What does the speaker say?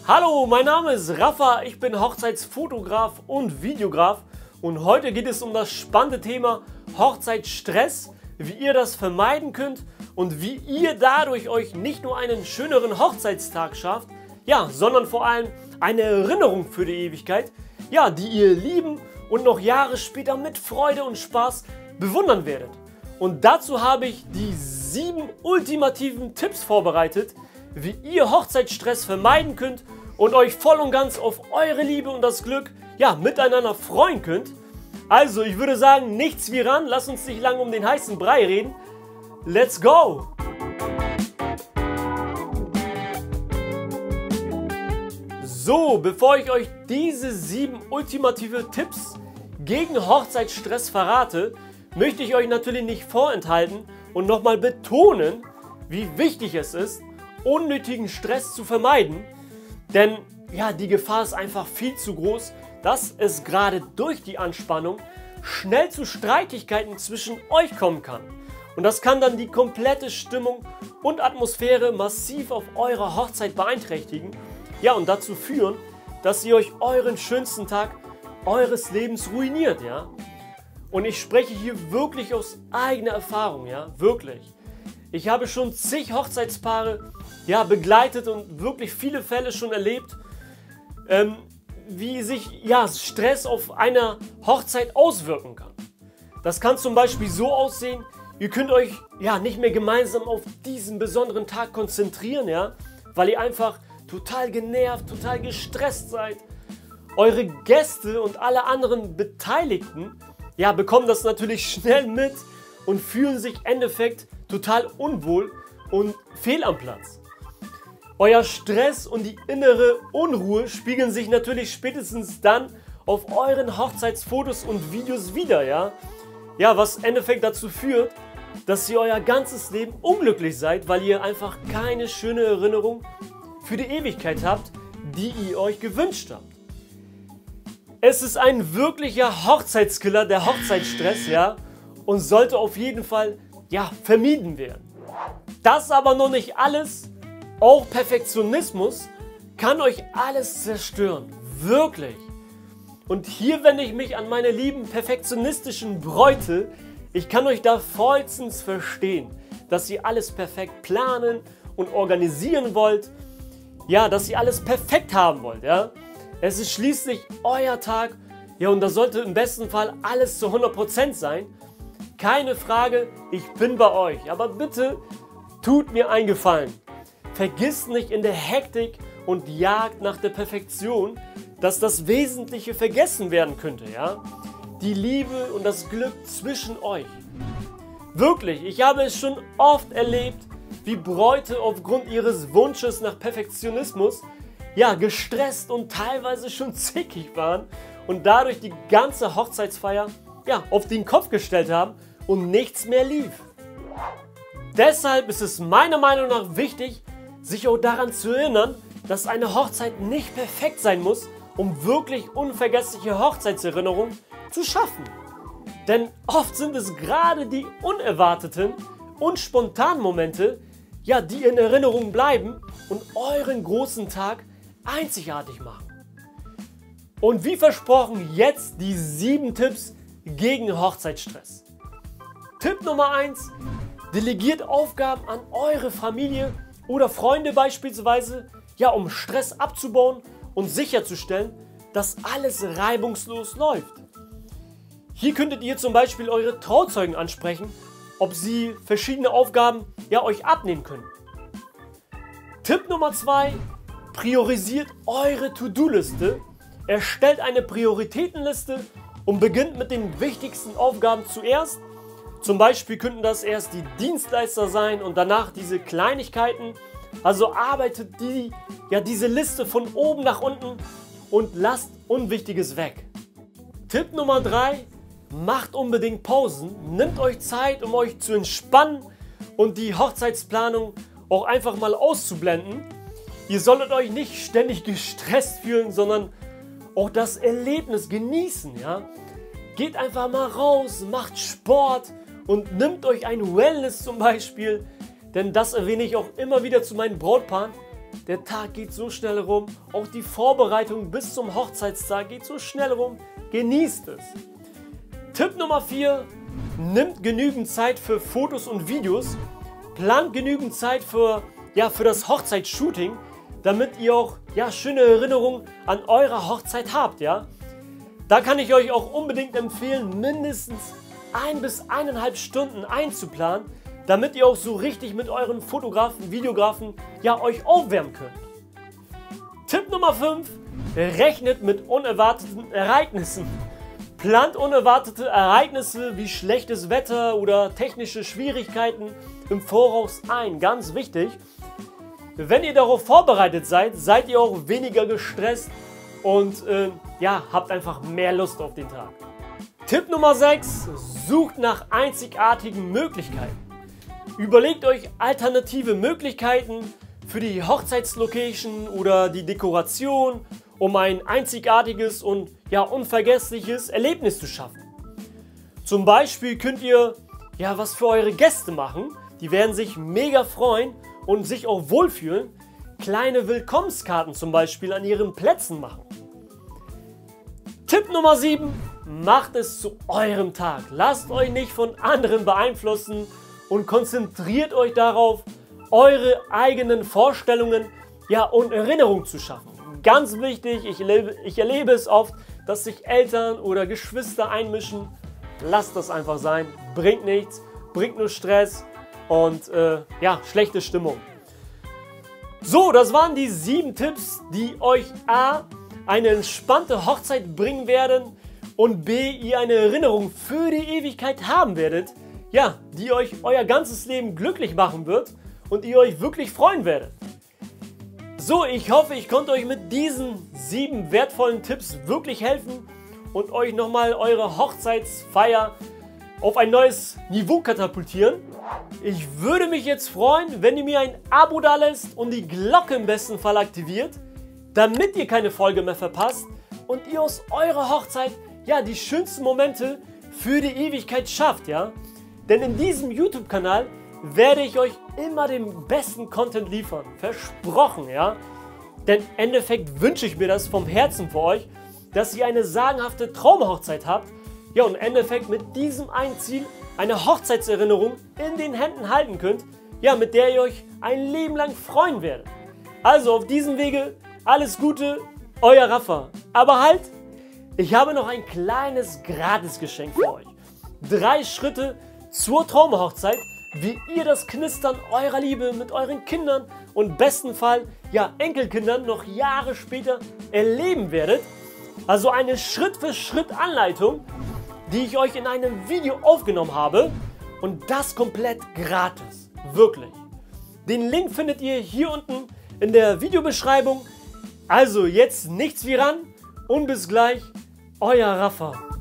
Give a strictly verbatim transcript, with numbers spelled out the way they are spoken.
Hallo, mein Name ist Rafa, ich bin Hochzeitsfotograf und Videograf und heute geht es um das spannende Thema Hochzeitsstress, wie ihr das vermeiden könnt und wie ihr dadurch euch nicht nur einen schöneren Hochzeitstag schafft, ja, sondern vor allem eine Erinnerung für die Ewigkeit, ja, die ihr lieben und noch Jahre später mit Freude und Spaß bewundern werdet. Und dazu habe ich die sieben ultimativen Tipps vorbereitet, wie ihr Hochzeitsstress vermeiden könnt und euch voll und ganz auf eure Liebe und das Glück, ja, miteinander freuen könnt. Also, ich würde sagen, nichts wie ran, lasst uns nicht lange um den heißen Brei reden. Let's go! So, bevor ich euch diese sieben ultimative Tipps gegen Hochzeitsstress verrate, möchte ich euch natürlich nicht vorenthalten und nochmal betonen, wie wichtig es ist, unnötigen Stress zu vermeiden. Denn ja, die Gefahr ist einfach viel zu groß, dass es gerade durch die Anspannung schnell zu Streitigkeiten zwischen euch kommen kann. Und das kann dann die komplette Stimmung und Atmosphäre massiv auf eurer Hochzeit beeinträchtigen. Ja, und dazu führen, dass ihr euch euren schönsten Tag eures Lebens ruiniert, ja. Und ich spreche hier wirklich aus eigener Erfahrung, ja, wirklich. Ich habe schon zig Hochzeitspaare, ja, begleitet und wirklich viele Fälle schon erlebt, ähm, wie sich, ja, Stress auf einer Hochzeit auswirken kann. Das kann zum Beispiel so aussehen, ihr könnt euch, ja, nicht mehr gemeinsam auf diesen besonderen Tag konzentrieren, ja, weil ihr einfach total genervt, total gestresst seid. Eure Gäste und alle anderen Beteiligten, ja, bekommen das natürlich schnell mit und fühlen sich im Endeffekt total unwohl und fehl am Platz. Euer Stress und die innere Unruhe spiegeln sich natürlich spätestens dann auf euren Hochzeitsfotos und Videos wieder, ja? Ja, was im Endeffekt dazu führt, dass ihr euer ganzes Leben unglücklich seid, weil ihr einfach keine schöne Erinnerung für die Ewigkeit habt, die ihr euch gewünscht habt. Es ist ein wirklicher Hochzeitskiller, der Hochzeitsstress, ja, und sollte auf jeden Fall, ja, vermieden werden. Das aber noch nicht alles. Auch Perfektionismus kann euch alles zerstören, wirklich. Und hier wende ich mich an meine lieben perfektionistischen Bräute. Ich kann euch da vollstens verstehen, dass ihr alles perfekt planen und organisieren wollt. Ja, dass ihr alles perfekt haben wollt, ja. Es ist schließlich euer Tag, ja, und da sollte im besten Fall alles zu hundert Prozent sein. Keine Frage, ich bin bei euch, aber bitte tut mir einen Gefallen. Vergisst nicht in der Hektik und Jagd nach der Perfektion, dass das Wesentliche vergessen werden könnte, ja? Die Liebe und das Glück zwischen euch. Wirklich, ich habe es schon oft erlebt, wie Bräute aufgrund ihres Wunsches nach Perfektionismus, ja, gestresst und teilweise schon zickig waren und dadurch die ganze Hochzeitsfeier, ja, auf den Kopf gestellt haben und nichts mehr lief. Deshalb ist es meiner Meinung nach wichtig, sich auch daran zu erinnern, dass eine Hochzeit nicht perfekt sein muss, um wirklich unvergessliche Hochzeitserinnerungen zu schaffen. Denn oft sind es gerade die unerwarteten und spontanen Momente, ja, die in Erinnerung bleiben und euren großen Tag einzigartig machen. Und wie versprochen, jetzt die sieben Tipps gegen Hochzeitsstress. Tipp Nummer eins: Delegiert Aufgaben an eure Familie oder Freunde beispielsweise, ja, um Stress abzubauen und sicherzustellen, dass alles reibungslos läuft. Hier könntet ihr zum Beispiel eure Trauzeugen ansprechen, ob sie verschiedene Aufgaben, ja, euch abnehmen können. Tipp Nummer zwei: Priorisiert eure To-Do-Liste. Erstellt eine Prioritätenliste und beginnt mit den wichtigsten Aufgaben zuerst. Zum Beispiel könnten das erst die Dienstleister sein und danach diese Kleinigkeiten. Also arbeitet die, ja, diese Liste von oben nach unten und lasst Unwichtiges weg. Tipp Nummer drei: Macht unbedingt Pausen. Nehmt euch Zeit, um euch zu entspannen und die Hochzeitsplanung auch einfach mal auszublenden. Ihr solltet euch nicht ständig gestresst fühlen, sondern auch das Erlebnis genießen, ja? Geht einfach mal raus, macht Sport und nimmt euch ein Wellness zum Beispiel, denn das erwähne ich auch immer wieder zu meinen Brautpaaren. der Tag geht so schnell rum, auch die Vorbereitung bis zum Hochzeitstag geht so schnell rum. Genießt es. Tipp Nummer vier, nimmt genügend Zeit für Fotos und Videos, plant genügend Zeit für, ja, für das Hochzeitsshooting, damit ihr auch ja, schöne Erinnerungen an eure Hochzeit habt. Ja? Da kann ich euch auch unbedingt empfehlen, mindestens ein bis eineinhalb Stunden einzuplanen, damit ihr auch so richtig mit euren Fotografen, Videografen ja, euch aufwärmen könnt. Tipp Nummer fünf, rechnet mit unerwarteten Ereignissen. Plant unerwartete Ereignisse wie schlechtes Wetter oder technische Schwierigkeiten im Voraus ein. Ganz wichtig. Wenn ihr darauf vorbereitet seid, seid ihr auch weniger gestresst und äh, ja, habt einfach mehr Lust auf den Tag. Tipp Nummer sechs, sucht nach einzigartigen Möglichkeiten. Überlegt euch alternative Möglichkeiten für die Hochzeitslocation oder die Dekoration, um ein einzigartiges und ja, unvergessliches Erlebnis zu schaffen. Zum Beispiel könnt ihr ja, was für eure Gäste machen. Die werden sich mega freuen und sich auch wohlfühlen. Kleine Willkommenskarten zum Beispiel an ihren Plätzen machen. Tipp Nummer sieben, macht es zu eurem Tag. Lasst euch nicht von anderen beeinflussen und konzentriert euch darauf, eure eigenen Vorstellungen ja, und Erinnerungen zu schaffen. Ganz wichtig, ich erlebe, ich erlebe es oft, dass sich Eltern oder Geschwister einmischen. Lasst das einfach sein, bringt nichts, bringt nur Stress und äh, ja, schlechte Stimmung. So, das waren die sieben Tipps, die euch A, eine entspannte Hochzeit bringen werden und B, ihr eine Erinnerung für die Ewigkeit haben werdet, ja, die euch euer ganzes Leben glücklich machen wird und ihr euch wirklich freuen werdet. So, ich hoffe, ich konnte euch mit diesen sieben wertvollen Tipps wirklich helfen und euch nochmal eure Hochzeitsfeier auf ein neues Niveau katapultieren. Ich würde mich jetzt freuen, wenn ihr mir ein Abo dalässt und die Glocke im besten Fall aktiviert, damit ihr keine Folge mehr verpasst und ihr aus eurer Hochzeit ja die schönsten Momente für die Ewigkeit schafft, ja? Denn in diesem YouTube-Kanal werde ich euch immer den besten Content liefern. Versprochen, ja? Denn im Endeffekt wünsche ich mir das vom Herzen für euch, dass ihr eine sagenhafte Traumhochzeit habt. Ja, und im Endeffekt mit diesem einen Ziel eine Hochzeitserinnerung in den Händen halten könnt, ja, mit der ihr euch ein Leben lang freuen werdet. Also auf diesem Wege alles Gute, euer Rafa. Aber halt, ich habe noch ein kleines Gratisgeschenk für euch. Drei Schritte zur Traumhochzeit, wie ihr das Knistern eurer Liebe mit euren Kindern und besten Fall ja Enkelkindern noch Jahre später erleben werdet. Also eine Schritt-für-Schritt-Anleitung, die ich euch in einem Video aufgenommen habe und das komplett gratis. Wirklich. Den Link findet ihr hier unten in der Videobeschreibung. Also jetzt nichts wie ran und bis gleich, euer Rafa.